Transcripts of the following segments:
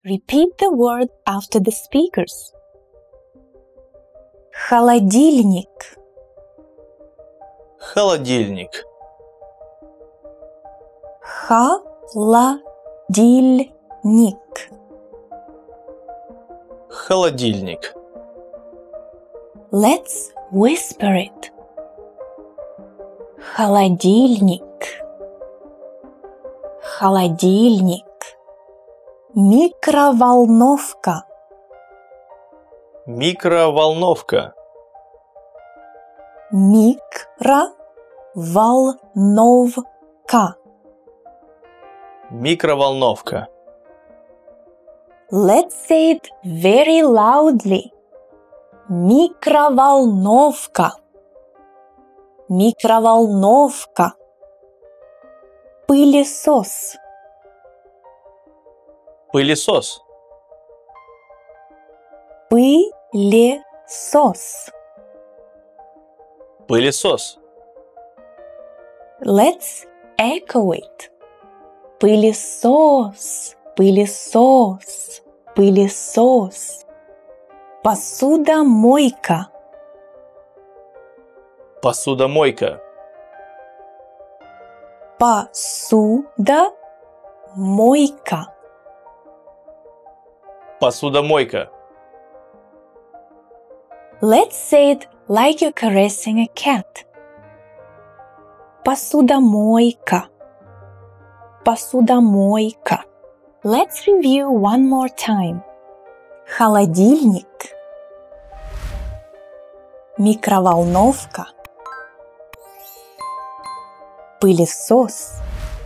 Repeat the word after the speakers. Холодильник. Холодильник. Холодильник. Холодильник. Let's whisper it. Холодильник. Холодильник. Микроволновка. Микроволновка. Микроволновка. Микроволновка. Let's say it very loudly. Микроволновка. Микроволновка. Пылесос. Пылесос. Пылесос. Пылесос. Let's echo it. Пылесос. Пылесос. Пылесос. Посудомойка. Посудомойка. Посудомойка. Посудомойка. Let's say it like you're caressing a cat. Посудомойка. Посудомойка. Let's review one more time. Холодильник. Микроволновка. Пылесос.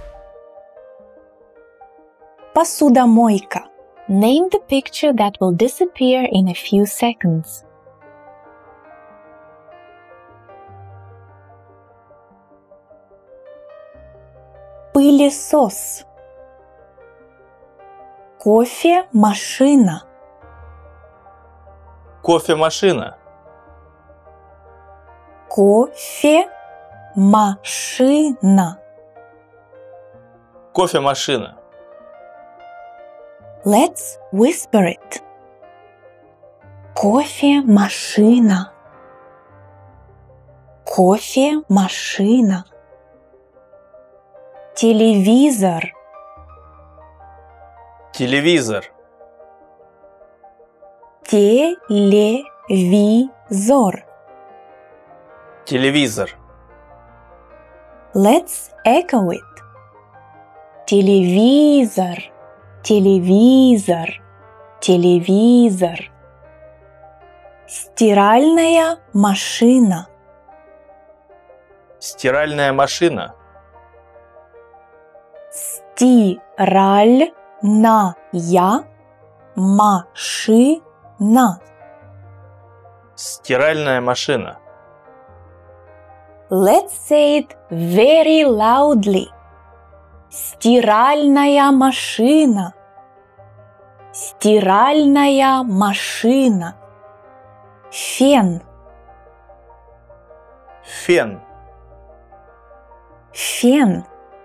Посудомойка. Name the picture that will disappear in a few seconds. Пылесос. Кофемашина. Кофемашина. Кофемашина. Кофемашина. Let's whisper it. Кофемашина. Кофемашина. Телевизор. Телевизор. Телевизор. Телевизор. Let's echo it. Телевизор. Телевизор. Телевизор. Стиральная машина. Стиральная машина. Стиральная машина. Стиральная машина. Let's say it very loudly. Стиральная машина. Стиральная машина. Фен. Фен. Фен.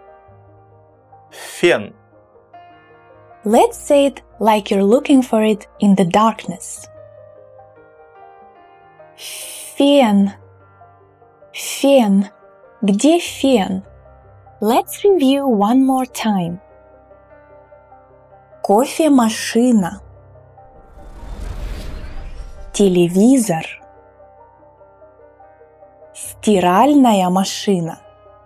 Фен. Let's say it like you're looking for it in the darkness. Фен. Фен. Где фен? Let's review one more time. Кофемашина. Телевизор. Стиральная машина.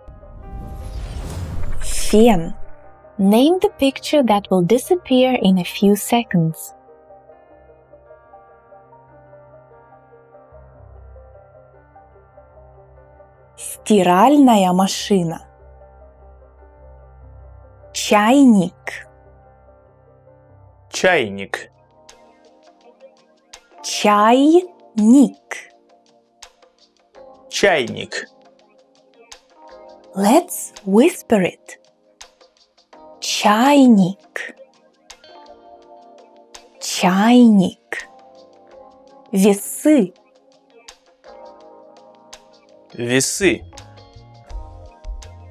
Фен. Name the picture that will disappear in a few seconds. Стиральная машина. Чайник. Чайник. Чайник. Чайник. Let's whisper it. Чайник. Чайник. Весы. Весы.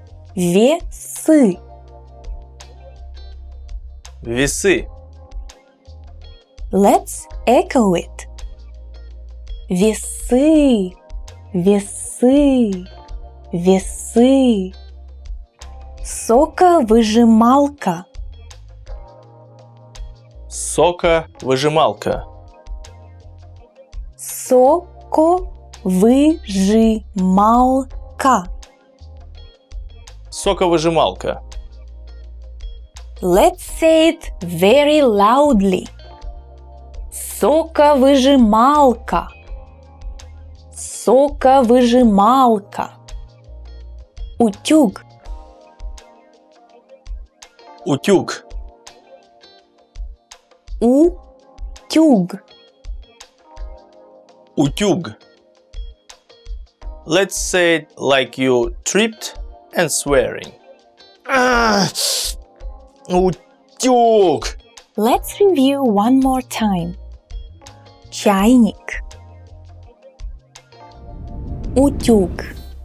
Весы. Весы. Let's echo it. Весы, весы, весы. Соковыжималка. Соковыжималка. Соковыжималка. Соковыжималка. Let's say it very loudly. Соковыжималка. Соковыжималка. Утюг. Утюг. Утюг. Утюг. Let's say it like you tripped and swearing. Утюг. Let's review one more time. Чайник. Утюг.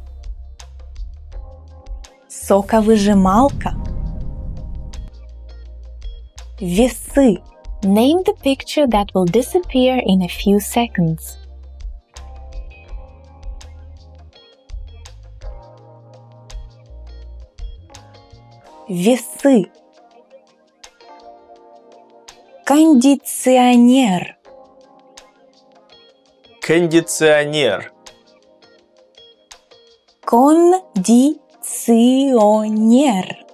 Соковыжималка. Весы. Name the picture that will disappear in a few seconds. Весы. Кондиционер. Кондиционер. Кондиционер.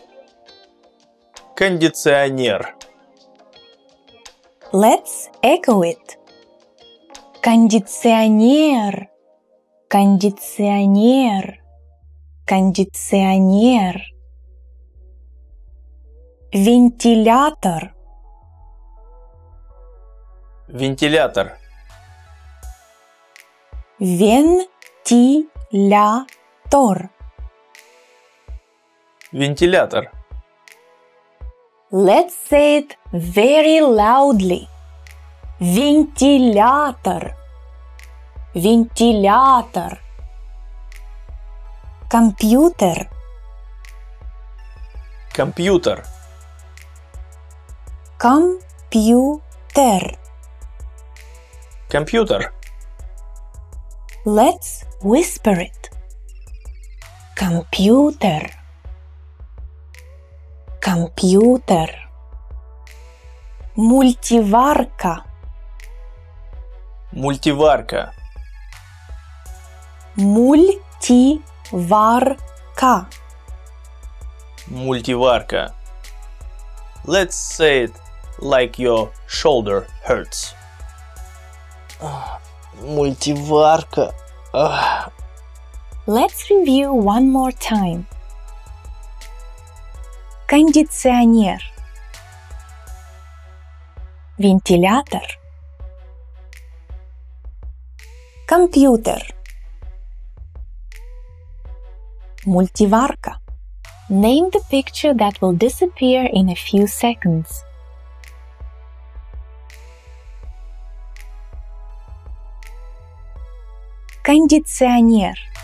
Кондиционер. Let's echo it. Кондиционер. Кондиционер. Кондиционер. Вентилятор. Вентилятор. Вентилятор. Вентилятор. Let's say it very loudly. Вентилятор. Вентилятор. Компьютер. Компьютер. Компьютер. Компьютер. Let's whisper it. Компьютер. Компьютер. Мультиварка. Мультиварка. Мультиварка. Мультиварка. Let's say it like your shoulder hurts. Мультиварка. Let's review one more time. Кондиционер. Вентилятор. Компьютер. Мультиварка. Name the picture that will disappear in a few seconds. Кондиционер.